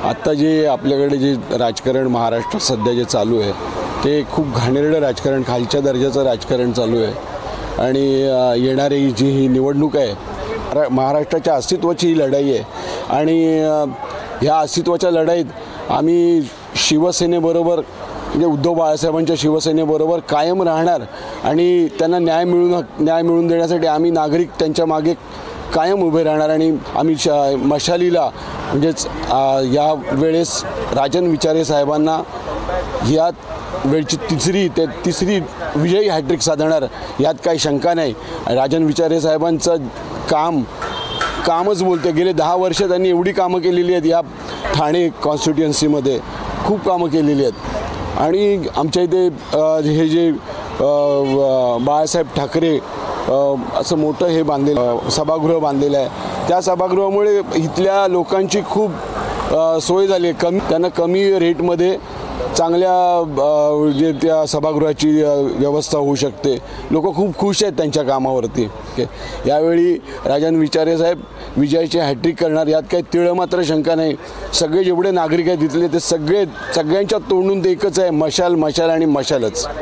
आत्ता जे आपल्याकडे जे राजकारण महाराष्ट्रात सध्या जे चालू आहे ते खूप घाणेरडं राजकारण, खालच्या दर्जाचं राजकारण चालू आहे। आणि येणारी जी ही निवडणूक आहे महाराष्ट्राच्या अस्तित्वाची ही लढाई आहे आणि ह्या अस्तित्वाच्या लढाईत आम्ही शिवसेनेबरोबर म्हणजे उद्धव बाळासाहेबांच्या शिवसेनेबरोबर कायम राहणार आणि त्यांना न्याय मिळवून देण्यासाठी आम्ही नागरिक त्यांच्या मागे कायम उभे राहणार आणि आम्ही मशालीला म्हणजेच या वेळेस राजन विचारे साहेबांना या वेळची तिसरी विजयी हॅट्रिक साधणार यात काही शंका नाही। राजन विचारे साहेबांचं कामच बोलते। गेले 10 वर्ष त्यांनी एवढी कामं केलेली आहेत या ठाणे कॉन्स्टिट्युएन्सीमध्ये, खूप कामं केलेली आहेत। आणि आमच्या इथे हे जे बाळासाहेब ठाकरे असं मोठं हे बांधलेलं सभागृह बांधलेलं आहे, त्या सभागृहामुळे इथल्या लोकांची खूप सोय झाली आहे। त्यांना कमी रेटमध्ये चांगल्या जे त्या सभागृहाची व्यवस्था होऊ शकते। लोक खूप खुश आहेत त्यांच्या कामावरती। यावेळी राजन विचारे साहेब विजयाची हॅट्रिक करणार यात काही तिळ मात्र शंका नाही। सगळे जेवढे नागरिक आहेत तिथले ते सगळ्यांच्या तोंडून ते एकच आहे, मशाल मशाल आणि मशालच।